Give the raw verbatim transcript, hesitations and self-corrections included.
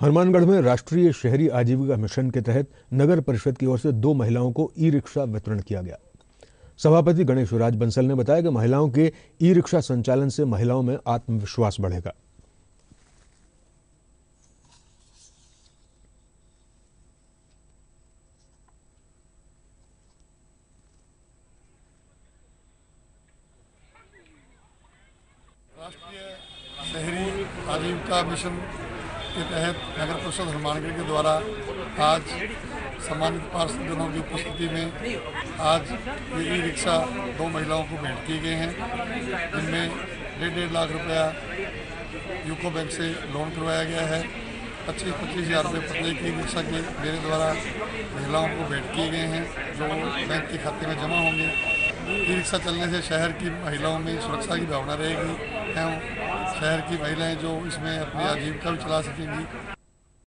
हनुमानगढ़ में राष्ट्रीय शहरी आजीविका मिशन के तहत नगर परिषद की ओर से दो महिलाओं को ई रिक्शा वितरण किया गया। सभापति गणेश राज बंसल ने बताया कि महिलाओं के ई रिक्शा संचालन से महिलाओं में आत्मविश्वास बढ़ेगा। राष्ट्रीय शहरी आजीविका मिशन के तहत नगर परिषद हनुमानगढ़ के द्वारा आज सम्मानित पार्षदों की उपस्थिति में आज ये ई रिक्शा दो महिलाओं को भेंट किए गए हैं, जिनमें डेढ़ डेढ़ लाख रुपया यूको बैंक से लोन करवाया गया है। पच्चीस पच्चीस हज़ार रुपये प्रत्येक ई रिक्शा के मेरे द्वारा महिलाओं को भेंट किए गए हैं, जो बैंक के खाते में जमा होंगे। ई रिक्शा चलने से शहर की महिलाओं में सुरक्षा की भावना रहेगी एवं शहर की महिलाएं जो इसमें अपनी आजीविका भी चला सकेंगी।